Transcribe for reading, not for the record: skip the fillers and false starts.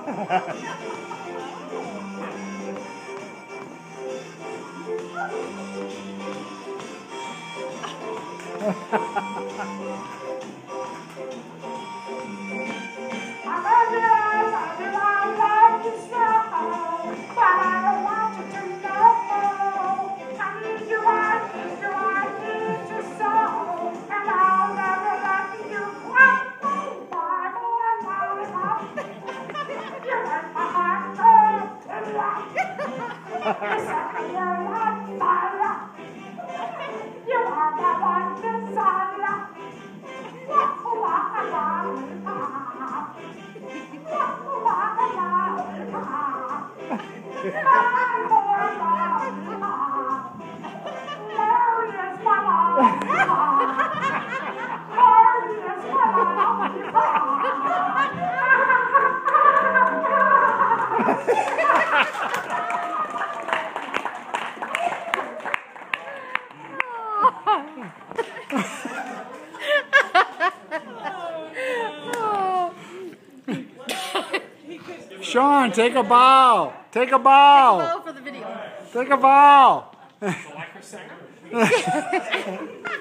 Sean, take a bow. Take a bow. Take a bow for the video. Take a bow. So like her second.